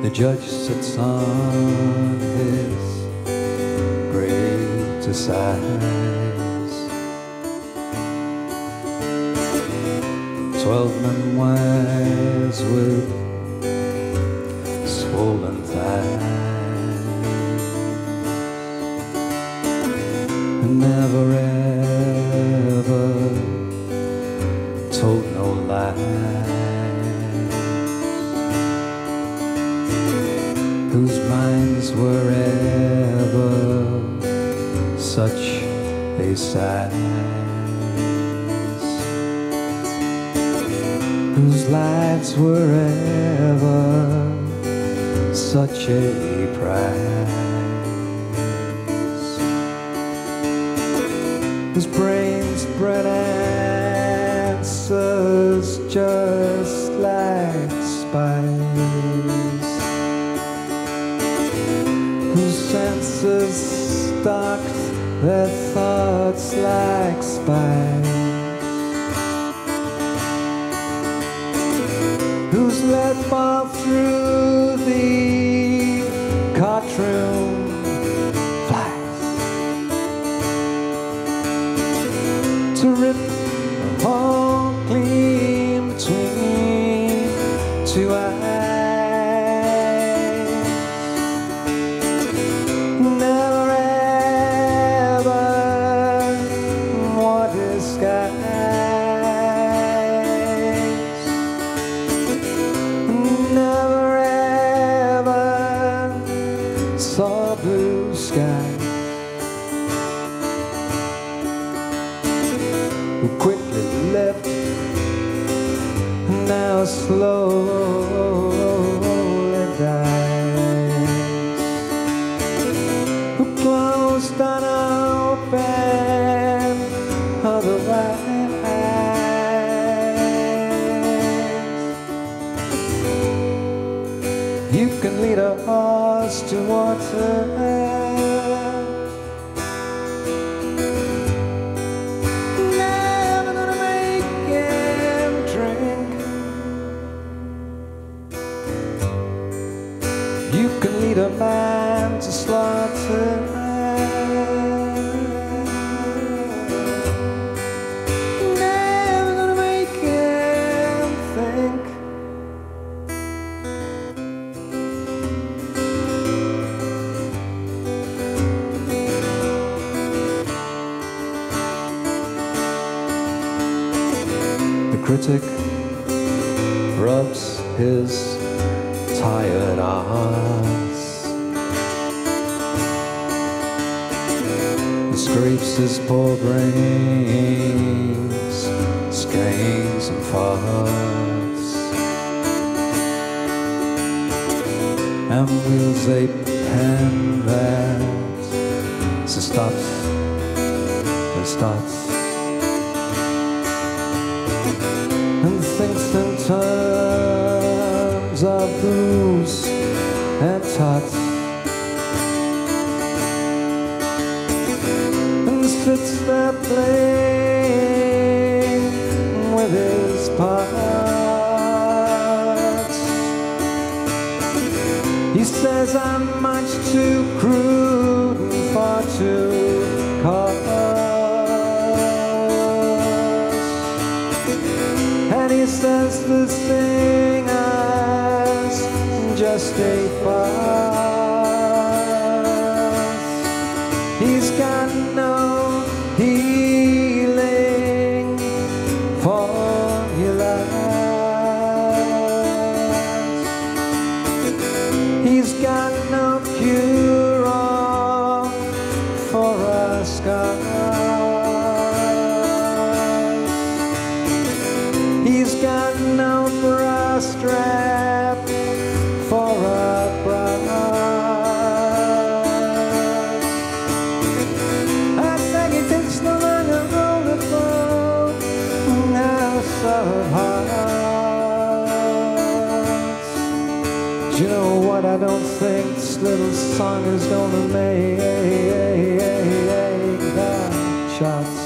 The judge sits on his great size. 12 men wise with swollen thighs, never ever told no lies, whose minds were ever such a size, whose lives were ever such a prize, whose brains bred answers just like spice, whose senses stocked their thoughts like spice, whose let fall through the courtroom flies to rip a hole clean between two eyes. Never ever more disguise, never ever saw blue skies, who quickly left, now slowly dies, who closed unopen otherwise. You can lead a horse to water, never gonna make him drink. You can lead a man to slaughter, never gonna make him think. The critic rubs his tired arse, he scrapes his poor brains, strains and farts, and wheels a pen that so stops and starts, and thinks in terms of booze and tots, and sits there playing with his parts. He says I'm much too crude and far too coarse, and he says the singer's just a farce. He's got no healing formulas, he's got no cure-all for our scars, he's got no bra strap for our bras. I think it takes no longer roll the boat, house of hearts. Do you know what I don't think this little song is gonna make the charts?